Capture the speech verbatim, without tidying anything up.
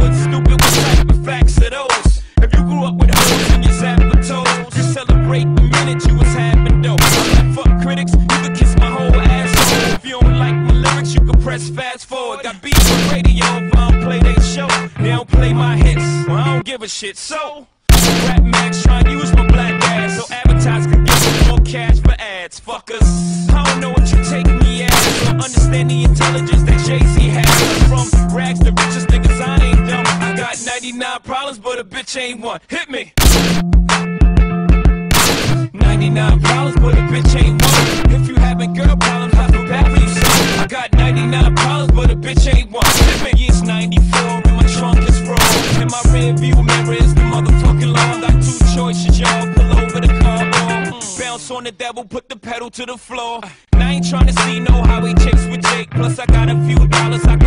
What's stupid, what type of facts are those? If you grew up with hoes in your zapper toes, just celebrate the minute you was having dope. I'm like, fuck critics, you can kiss my whole asshole. If you don't like my lyrics, you can press fast forward. Got beats on radio if I don't play they show. They don't play my hits, well I don't give a shit. So Rap Max trying to use my black ass so advertisers can get some more cash for ads. Fuckers, I don't know what you take me as. Don't understand the intelligence that Jay-Z has. From rags to richest niggas, I ain't dumb. I got ninety-nine problems, but a bitch ain't one. Hit me. ninety-nine problems, but a bitch ain't one. If you having girl problems, I feel bad for you, son. I got ninety-nine problems, but a bitch ain't one. Hit me. It's ninety-four, and my trunk is froze. And my rear view mirror is the motherfucking law. Got two choices, y'all. Pull over the car, mm. Bounce on the devil, put the pedal to the floor. And I ain't trying to see no highway chase with Jake. Plus, I got a few dollars I